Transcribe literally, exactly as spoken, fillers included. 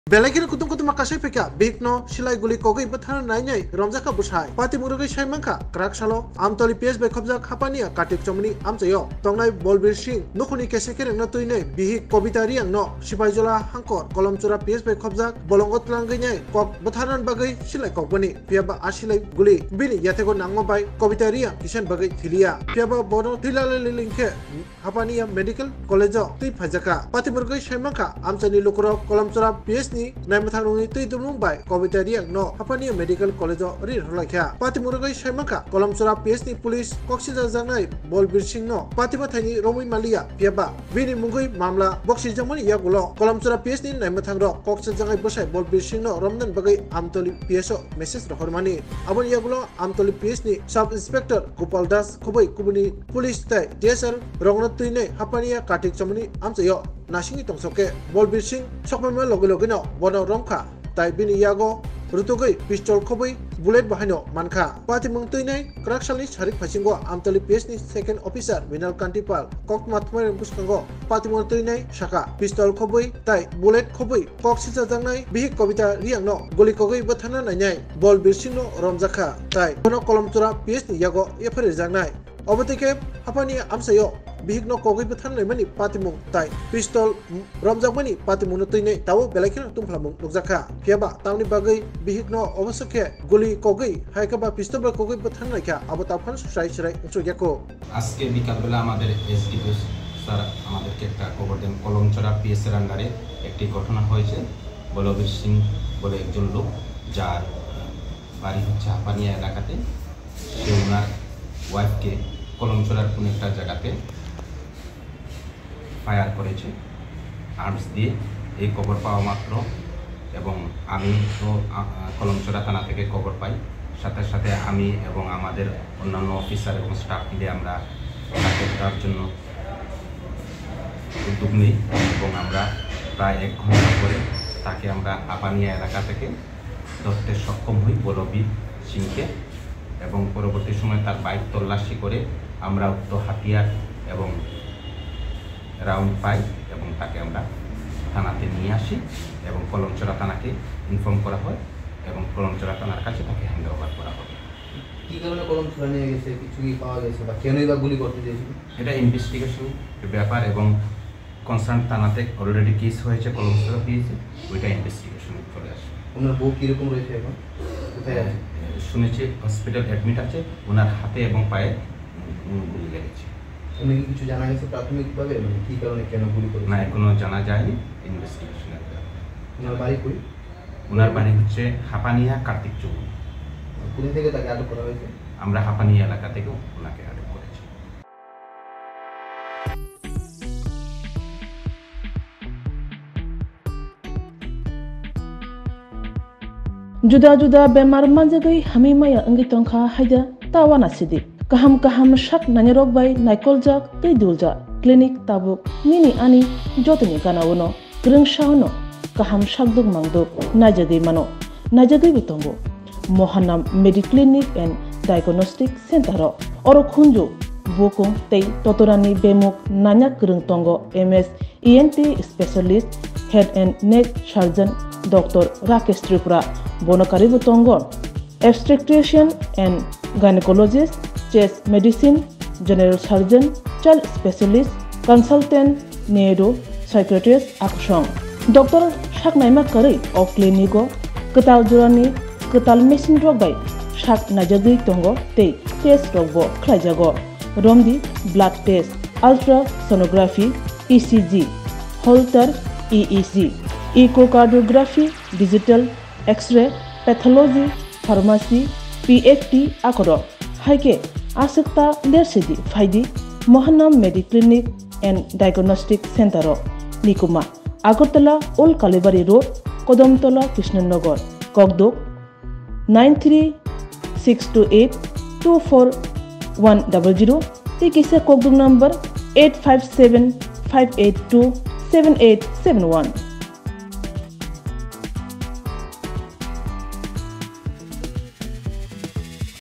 Belagir kutung kutung makasai peka Bihik Silai guli Kogwi Bwtharna nainai Romjaka Bwsai Pati murugai saimangka Krak salo amtoli P S by khobjak hapania katik chomni amchayo tongnai Balbir Singh nukhuni kesekere na tuinai Bihik Kabita Reangno sipaijala hangkor kolomchura P S by khobjak Bolongo Twlangwi nai kok Bwtharna bagai Silai kokbani piaba asilai guli bini yatego nangmo by Kabita Reang kisan bagai thilia piaba bono thilale lilingke hapania medical college tui phajaka Pati murugai saimangka amchani lukro kolomchura P S ni Naikha tui dumlung by Kabita Reangno hapania medical college ri rolakha Pati murugai saimangka kolomchura P S ni police koksija jangnai Balbir Singh no Pati bathani romui malia piaba bini mungui mamla boksi jamani yagulo kolomchura P S ni Naikha ro koksija jangai Bwsai Balbir Singh no romnan bagai amtoli P S o message rohormani abon yagulo amtoli P S ni sub inspector Gopal Das khobai kubuni police tai D S R rongna tuine hapania katik chamani amchayo nasingi tongsoke Balbir Singh sokmama loge loge no bono romkha tai bini yago rutugai pistol khobai bullet bahano mankha Pati mungtuinai kraksalni sarik phasingo amtoli P S ni second officer Minal Kantipal kok matmai buskango Pati mungtuinai saka pistol khobai tai bullet khobai kok sija jangnai Bihik Kabita Reangno goli Kogwi Bwtharna nainai Balbir Singh no romjaka tai bono kolomchura P S ni yago efare jangnai obotike hapani amsayo Bihik no Kogwi Bwtharna mani Pati mung tai pistol romjakmani Pati mung tuine tawo belakina tumphlamung nukjaka piaba tamni bagai Bihik no obosake goli Kogwi haikaba pistol ba Kogwi Bwtharna kya abotafan srai srai uchugyako আজকে বিকালবেলা আমাদের SDP sir আমাদেরকে একটা খবর দেন Kalamchaura PS এর আন্ডারে একটি ঘটনা হয়েছে বলবীর সিং বলে একজন লোক যার বাড়ি হচ্ছে হাপানিয়া এলাকাতে সে ওনার ওয়াইফকে কলমচড়ার কোন একটা জায়গাতে ফায়ার করেছে আর্মস দিয়ে এই খবর পাওয়া মাত্র এবং আমি তো কলমচড়া থানা থেকে খবর পাই সাথে সাথে আমি এবং আমাদের অন্যান্য অফিসার এবং স্টাফ মিলে আমরা তাকে ধরার জন্য উদ্যোগ নিই এবং আমরা প্রায় এক ঘন্টা পরে তাকে আমরা হাপানিয়া এলাকা থেকে ধরতে সক্ষম হই বলবীর সিংকে এবং পরবর্তী সময় তার বাইক তল্লাশি করে আমরা উক্ত হাতিয়ার এবং রাউন্ড পাই এবং তাকে আমরা থানাতে নিয়ে আসি এবং কলমচড়া থানাকে ইনফর্ম করা হয় এবং কলমচড়া থানার কাছে তাকে হ্যান্ড ওভার করা হবে। কি কারণে কলমচড়া নিয়ে গেছে কিছু কি পাওয়া গেছে বা কেনই বা গুলি করতে দিয়েছিল এটা ইনভেস্টিগেশন ব্যাপার এবং কনসার্ন থানাতে অলরেডি কেস হয়েছে কলমচড়া পেয়েছে ওইটা ইনভেস্টিগেশন চলে আসে। ওনার বউ কীরকম রয়েছে এখন কোথায় আছে শুনেছি হসপিটাল অ্যাডমিট আছে ওনার হাতে এবং পায়ে গুলি লেগেছে। উনি কি কিছু জানা গেছে প্রাথমিকভাবে মানে কী কারণে কেন গুলি করে না এখনো জানা যায়নি ইনভেস্টিগেশনের ব্যাপার। ওনার বাড়ি কই ওনার বাড়ি হচ্ছে হাপানিয়া কার্তিক চৌক। কোথা থেকে তাকে আটক করা হয়েছে আমরা হাপানিয়া এলাকা থেকেও ওনাকে আটক করেছি। Juda-juda bemar manjagai hami maya angi tongkha haida tawana sidi kaham kaham shak nanyarok bai naikoljak tei duljak clinic tabuk mini ani jotoni ganawono grungshauno kaham shakduk mangduk najagai mano najagai bitongo mohanam mediclinic and diagnostic center ro oro khunju bokung tei totorani bemuk nanyak grung tongo M S E N T specialist head and neck surgeon Doctor Rakesh Tripura Bonokari Butongon, obstetrician and gynecologist, chest medicine, general surgeon, child specialist, consultant, neuro, psychiatrist, aksong. Doctor Shaknaima Kari of Clinico, Ketal Jurani, Ketal Machine Rogbay, Shak Najagi Tongo, Te, Test Rogbo, Klajago, Romdi, blood test, ultrasonography, E C G, Holter, E E G. Echocardiography, digital, X-ray, pathology, pharmacy, P F T akoro. Haike asukta lersidi faidi Mohanam Mediclinic and Diagnostic Center Nikuma Agartala Old Kalibari Road, Kodamtola, Krishnanagar, Kogdok nine three six two eight two four one zero zero. Tikisa Kogdok number eight five seven five eight two seven eight seven one.